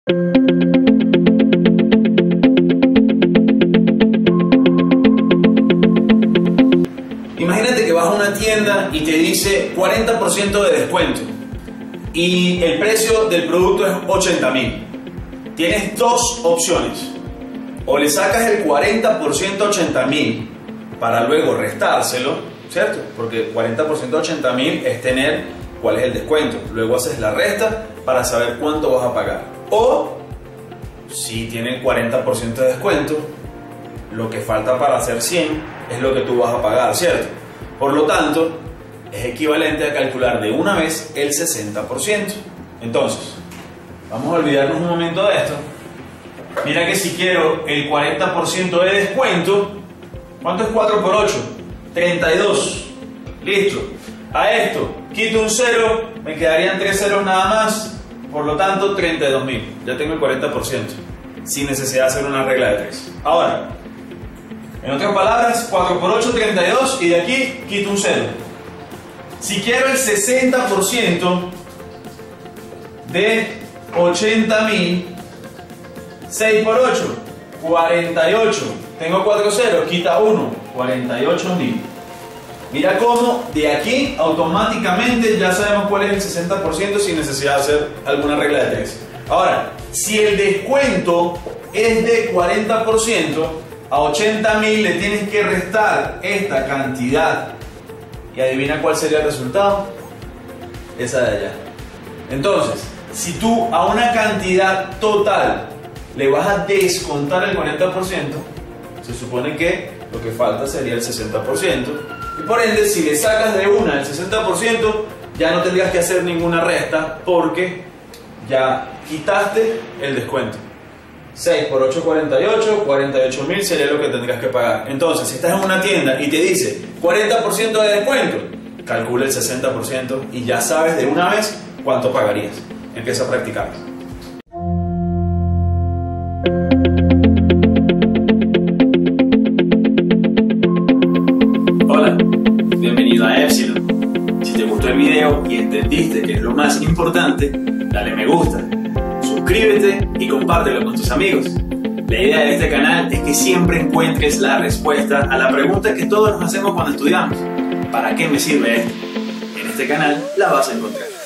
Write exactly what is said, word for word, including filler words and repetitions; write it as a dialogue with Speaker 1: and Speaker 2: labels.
Speaker 1: Imagínate que vas a una tienda y te dice cuarenta por ciento de descuento y el precio del producto es ochenta mil. Tienes dos opciones: o le sacas el cuarenta por ciento a ochenta mil para luego restárselo, ¿cierto? Porque cuarenta por ciento de ochenta mil es tener cuál es el descuento. Luego haces la resta para saber cuánto vas a pagar. O, si tiene cuarenta por ciento de descuento, lo que falta para hacer cien es lo que tú vas a pagar, ¿cierto? Por lo tanto, es equivalente a calcular de una vez el sesenta por ciento. Entonces, vamos a olvidarnos un momento de esto. Mira que si quiero el cuarenta por ciento de descuento, ¿cuánto es cuatro por ocho? treinta y dos. Listo. A esto quito un cero, me quedarían tres ceros nada más. Por lo tanto, treinta y dos mil. Ya tengo el cuarenta por ciento, sin necesidad de hacer una regla de tres. Ahora, en otras palabras, cuatro por ocho, treinta y dos, y de aquí quito un cero. Si quiero el sesenta por ciento de ochenta mil, seis por ocho, cuarenta y ocho. Tengo cuatro ceros, quita uno, cuarenta y ocho mil. Mira cómo de aquí automáticamente ya sabemos cuál es el sesenta por ciento sin necesidad de hacer alguna regla de tres. Ahora, si el descuento es de cuarenta por ciento, a ochenta mil le tienes que restar esta cantidad. Y adivina cuál sería el resultado. Esa de allá. Entonces, si tú a una cantidad total le vas a descontar el cuarenta por ciento, se supone que lo que falta sería el sesenta por ciento. Y por ende, si le sacas de una el sesenta por ciento, ya no tendrías que hacer ninguna resta porque ya quitaste el descuento. seis por ocho, cuarenta y ocho, cuarenta y ocho mil sería lo que tendrías que pagar. Entonces, si estás en una tienda y te dice cuarenta por ciento de descuento, calcula el sesenta por ciento y ya sabes de una vez cuánto pagarías. Empieza a practicar. Hola, bienvenido a Epsilon. Si te gustó el video y entendiste que es lo más importante, dale me gusta, suscríbete y compártelo con tus amigos. La idea de este canal es que siempre encuentres la respuesta a la pregunta que todos nos hacemos cuando estudiamos: ¿para qué me sirve esto? En este canal la vas a encontrar.